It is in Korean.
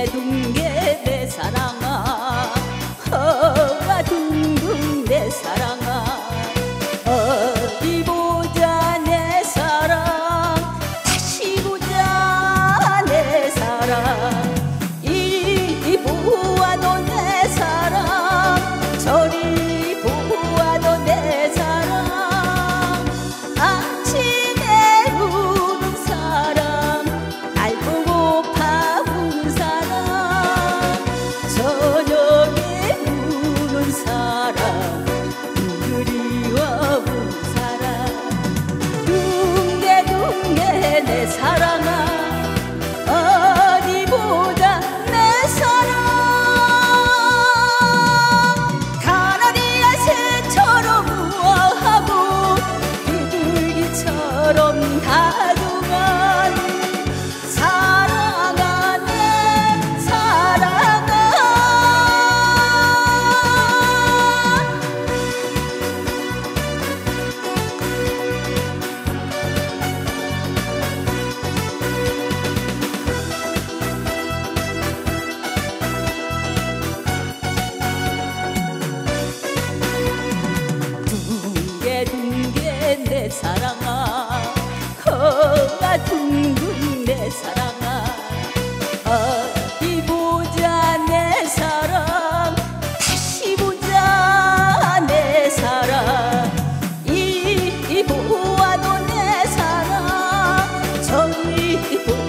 둥게 내 사랑아, 허가 둥둥 내 사랑아. 어디 보자 내 사랑, 다시 보자 내 사랑. 이리 보아도 내 사랑, 저리 보아도 내 사랑. 아침에 우는 사랑, 날 보고파 우는 사랑. 저녁에 우는 사람, 그리워 우는 사람. 둥게 내 사랑아, 어디 보자 내 사랑. 가나리아 새처럼 우아하고 비둘기처럼 다정한 사랑아 내 사랑아. 둥게 내 사랑아, 허가 둥둥 내 사랑아. 어디 보자 내 사랑, 다시 보자 내 사랑. 이리 보아도 내 사랑, 저리